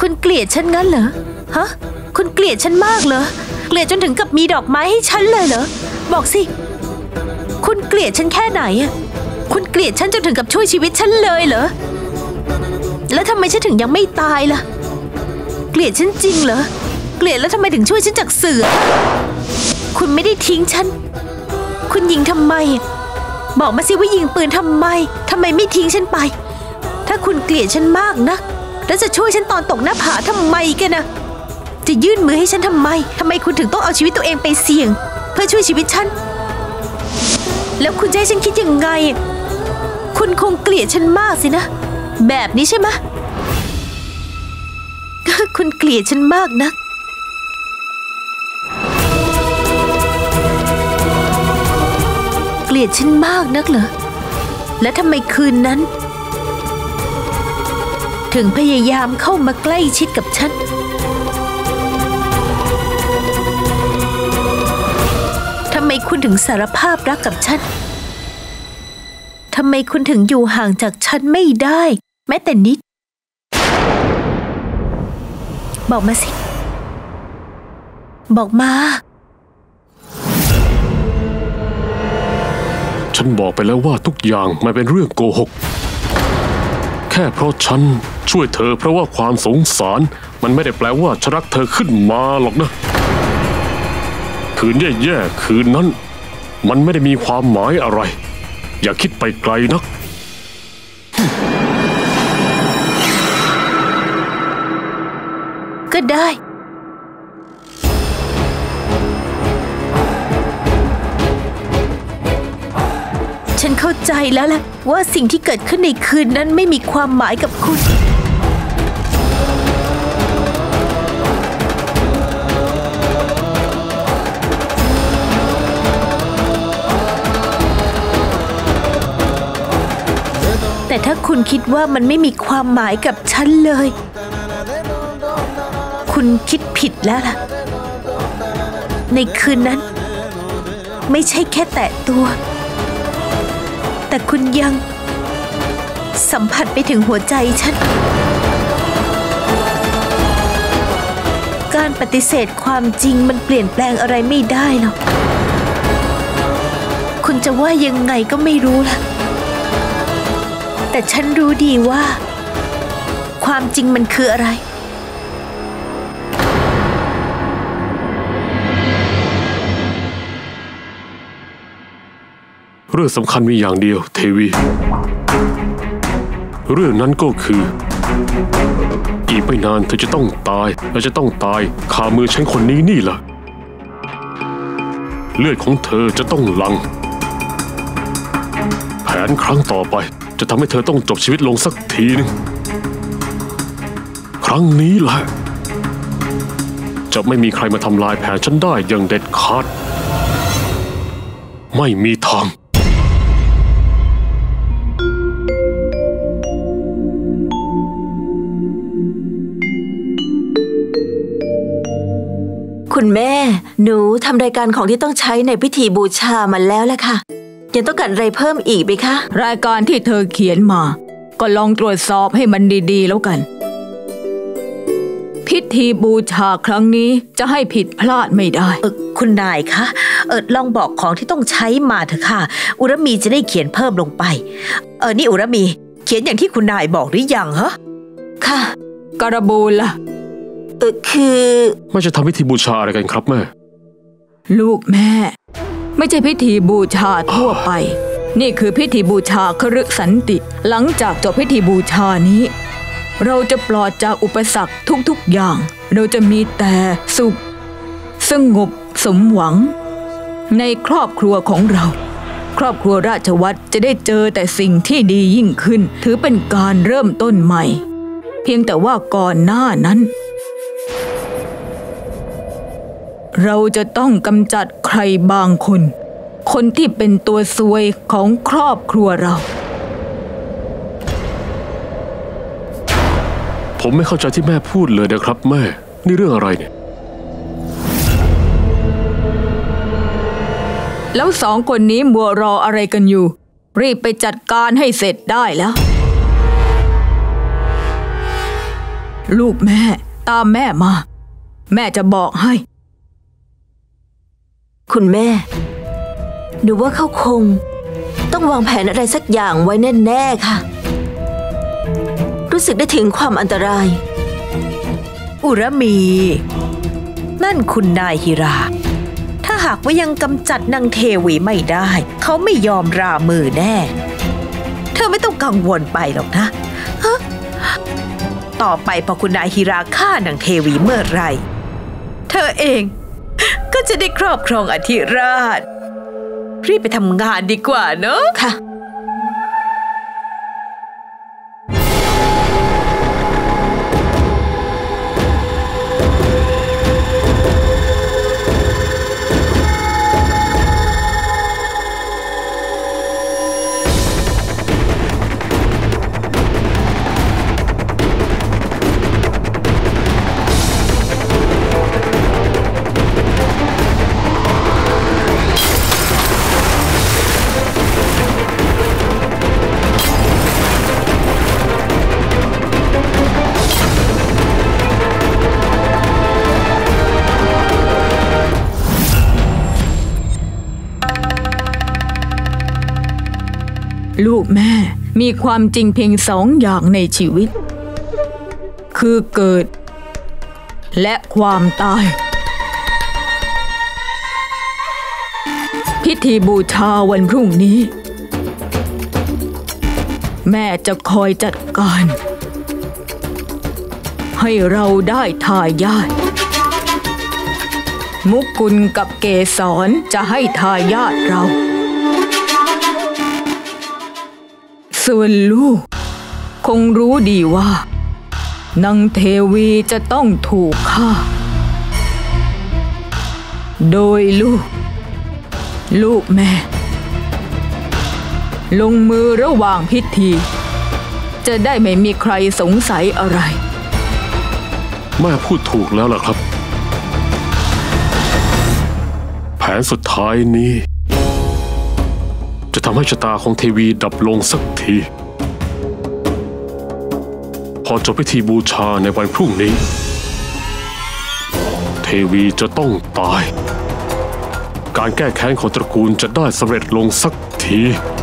คุณเกลียดฉันงั้นเหรอฮะคุณเกลียดฉันมากเหรอเกลียดจนถึงกับมีดอกไม้ให้ฉันเลยเหรอบอกสิคุณเกลียดฉันแค่ไหนอะคุณเกลียดฉันจนถึงกับช่วยชีวิตฉันเลยเหรอแล้วทำไมฉันถึงยังไม่ตายล่ะเกลียดฉันจริงเหรอเกลียดแล้วทำไมถึงช่วยฉันจากเสือคุณไม่ได้ทิ้งฉันคุณยิงทำไมบอกมาสิว่ายิงปืนทำไมไม่ทิ้งฉันไปถ้าคุณเกลียดฉันมากนะแล้วจะช่วยฉันตอนตกหน้าผาทำไมกันนะจะยื่นมือให้ฉันทำไมคุณถึงต้องเอาชีวิตตัวเองไปเสี่ยงเพื่อช่วยชีวิตฉันแล้วคุณจะให้ฉันคิดยังไงคุณคงเกลียดฉันมากสินะแบบนี้ใช่ไหมคุณเกลียดฉันมากนะเกลียดฉันมากนักเหรอและทำไมคืนนั้นถึงพยายามเข้ามาใกล้ชิดกับฉันทำไมคุณถึงสารภาพรักกับฉันทำไมคุณถึงอยู่ห่างจากฉันไม่ได้แม้แต่นิดบอกมาสิบอกมาฉันบอกไปแล้วว่าทุกอย่างมันเป็นเรื่องโกหกแค่เพราะฉันช่วยเธอเพราะว่าความสงสารมันไม่ได้แปลว่าฉันรักเธอขึ้นมาหรอกนะคืนแย่ๆคืนนั้นมันไม่ได้มีความหมายอะไรอย่าคิดไปไกลนักก็ได้ฉันเข้าใจแล้วแหละว่าสิ่งที่เกิดขึ้นในคืนนั้นไม่มีความหมายกับคุณแต่ถ้าคุณคิดว่ามันไม่มีความหมายกับฉันเลยคุณคิดผิดแล้วล่ะในคืนนั้นไม่ใช่แค่แตะตัวแต่คุณยังสัมผัสไปถึงหัวใจฉันการปฏิเสธความจริงมันเปลี่ยนแปลงอะไรไม่ได้หรอกคุณจะว่ายังไงก็ไม่รู้ล่ะแต่ฉันรู้ดีว่าความจริงมันคืออะไรเรื่องสำคัญมีอย่างเดียวเทวีเรื่องนั้นก็คืออีกไม่นานเธอจะต้องตายและจะต้องตายคามือฉันคนนี้นี่แหละเลือดของเธอจะต้องหลั่งแผนครั้งต่อไปจะทำให้เธอต้องจบชีวิตลงสักทีนึงครั้งนี้แหละจะไม่มีใครมาทำลายแผนฉันได้อย่างเด็ดขาดไม่มีทางคุณแม่หนูทำรายการของที่ต้องใช้ในพิธีบูชามาแล้วแหละค่ะยังต้องการอะไรเพิ่มอีกไหมคะรายการที่เธอเขียนมาก็ลองตรวจสอบให้มันดีๆแล้วกันพิธีบูชาครั้งนี้จะให้ผิดพลาดไม่ได้คุณนายคะลองบอกของที่ต้องใช้มาเถอะค่ะอุรมีจะได้เขียนเพิ่มลงไปนี่อุรมีเขียนอย่างที่คุณนายบอกหรือยังฮะค่ะการบูลล่ะคือไม่จะทำพิธีบูชาอะไรกันครับแม่ลูกแม่ไม่ใช่พิธีบูชาทั่วไปนี่คือพิธีบูชาคฤสันติหลังจากจบพิธีบูชานี้เราจะปลอดจากอุปสรรคทุกๆอย่างเราจะมีแต่สุขสงบสมหวังในครอบครัวของเราครอบครัวราชวัตรจะได้เจอแต่สิ่งที่ดียิ่งขึ้นถือเป็นการเริ่มต้นใหม่เพียงแต่ว่าก่อนหน้านั้นเราจะต้องกำจัดใครบางคนคนที่เป็นตัวซวยของครอบครัวเราผมไม่เข้าใจที่แม่พูดเลยนะครับแม่นี่เรื่องอะไรเนี่ยแล้วสองคนนี้มัวรออะไรกันอยู่รีบไปจัดการให้เสร็จได้แล้วลูกแม่ตามแม่มา แม่จะบอกให้คุณแม่หนูว่าเขาคงต้องวางแผนอะไรสักอย่างไว้แน่ๆค่ะรู้สึกได้ถึงความอันตรายอุรมีนั่นคุณนายฮิราถ้าหากว่ายังกำจัดนางเทวีไม่ได้เขาไม่ยอมรามือแน่เธอไม่ต้องกังวลไปหรอกนะฮะต่อไปพอคุณนายฮิราฆ่านางเทวีเมื่อไรเธอเองก็จะได้ครอบครองอธิราชรีบไปทำงานดีกว่าเนอะค่ะลูกแม่มีความจริงเพียง2 อย่างในชีวิตคือเกิดและความตายพิธีบูชาวันพรุ่งนี้แม่จะคอยจัดการให้เราได้ทายาทมุกุลกับเกสรจะให้ทายาทเราส่วนลูกคงรู้ดีว่านางเทวีจะต้องถูกฆ่าโดยลูกแม่ลงมือระหว่างพิธีจะได้ไม่มีใครสงสัยอะไรแม่พูดถูกแล้วล่ะครับแผนสุดท้ายนี้จะทำให้ชะตาของเทวีดับลงสักทีพอจบพิธีบูชาในวันพรุ่งนี้เทวีจะต้องตายการแก้แค้นของตระกูลจะได้สำเร็จลงสักที